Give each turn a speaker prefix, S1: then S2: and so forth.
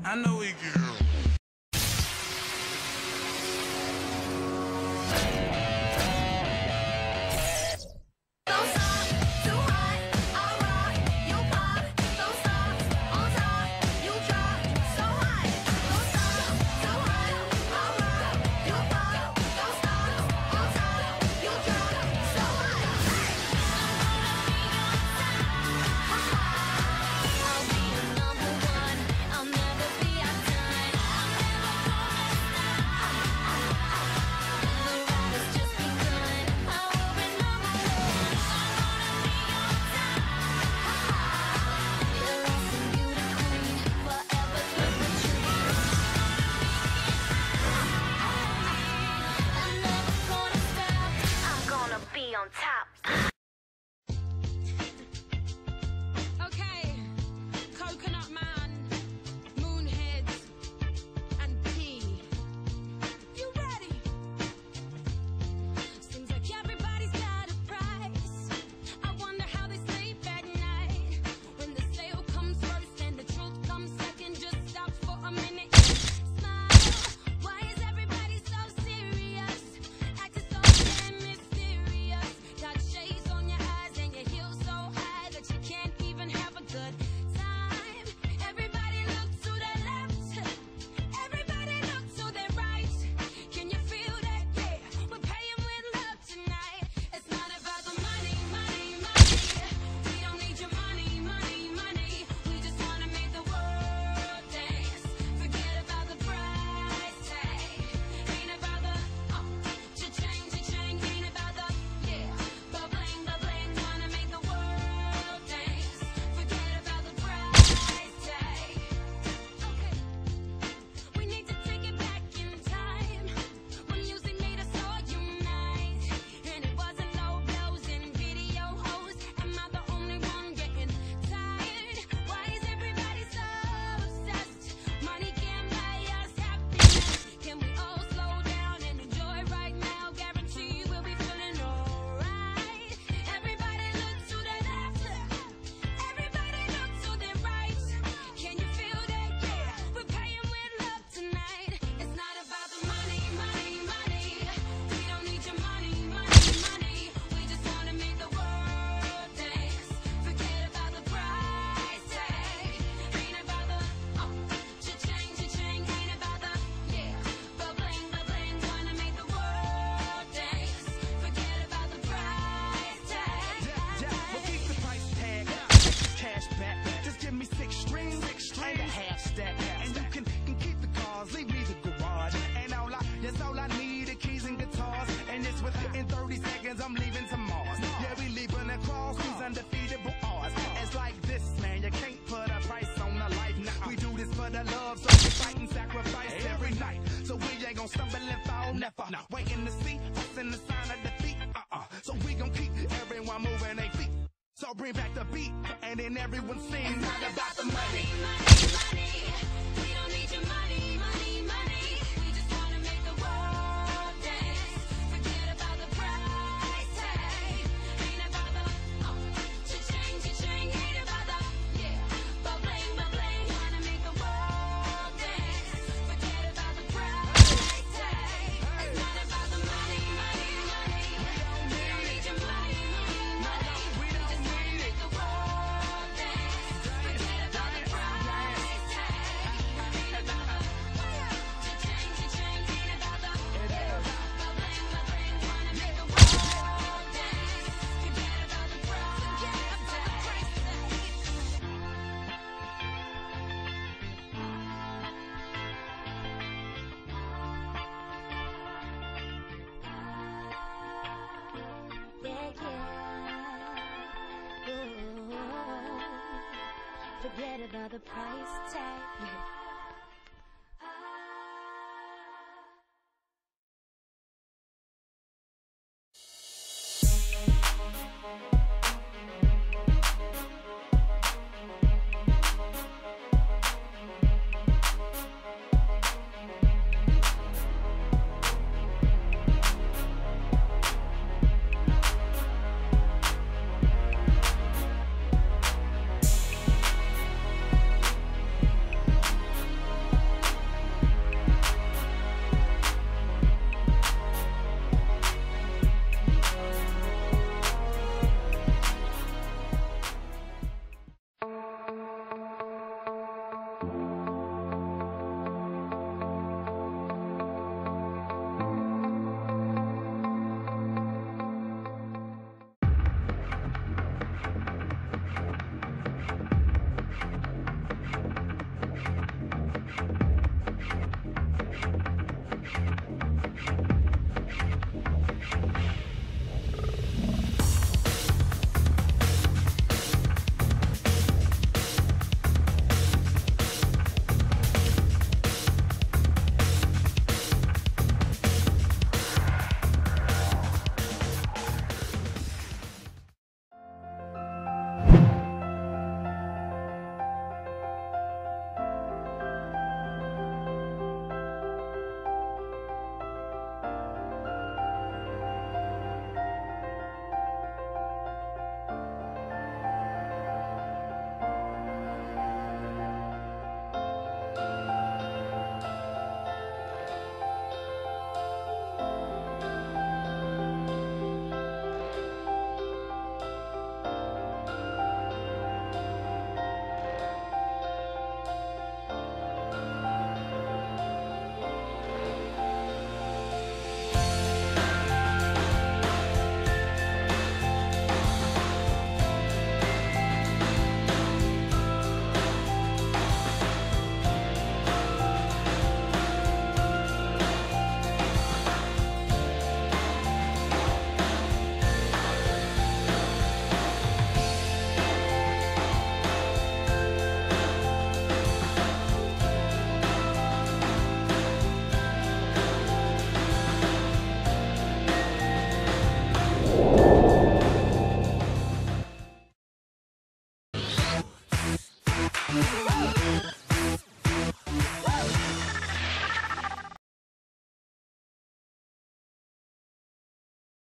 S1: I know we can.
S2: On top.
S3: Okay, Coconut Man, Moonheads, and P. You ready? Seems like everybody's got a price. I wonder how they sleep at night. When the sale comes first and the truth comes second, just stop for a minute and smile. Why is everybody so serious? Acting so damn mysterious. Got shades on your eyes and your heels so high that you can't even have a good time. Everybody look to the left. Everybody look to their right. Can you feel that? Yeah, we're paying with love tonight. It's not about the money, money, money. We don't need your money, money, money. We just wanna make the world dance. Forget about the price tag. Ain't about the cha-ching, cha-ching. Ain't about the ba-bling, ba-bling. Wanna make the world dance. Forget about the price tag. Okay, we need to take it back in time when music made us all unite, and it wasn't low blows and video hoes. Am I the only one getting tired? Why is everybody so obsessed? Money can't buy us happiness. Can we all slow down and enjoy right now? Guarantee we'll be feeling alright. Everybody look to the left. Everybody look to the right. Can you feel that? Yeah, we're paying with love tonight. It's not about the money, money, money. We don't need your money, money, money. We just wanna make the world dance. Forget about the price tag. Ain't about the cha-ching, cha-ching. Ain't about the ba-bling, ba-bling. Wanna make the world dance. Forget about the price tag.
S4: Well, keep the price tag, cash back. Just give me 6 strings and a half stack, and you can keep the cars. Leave me the garage, and that's all I need. The keys and guitars, and it's within 30 seconds I'm leaving to Mars. Yeah, we leaving across these undefeatable odds. It's like this, man. You can't put a price on a life. Now we do this for the love, so we fight and sacrifice every night. So we ain't gonna stumble and fall, never. Waiting to see us in the sign of defeat. So we gon' keep everyone moving their feet. So bring back the beat, and then everyone sings. It's not about the money.
S3: Money, money. We don't need your money, money, money. We just wanna make the world dance. Forget about the price tag. Ain't about the cha-ching, cha-ching. Ain't about the ba-bling, ba-bling. Wanna make the world dance. Forget about the price tag. It's not about the money, money, money. We don't need your money, money, money. We just wanna make the world dance. Forget about the price tag. Ain't about the cha-ching, cha-ching. Ain't about the ba-bling, ba-bling. Wanna make the world dance. Forget about the price tag.
S2: Forget about the price tag.
S3: Ooh.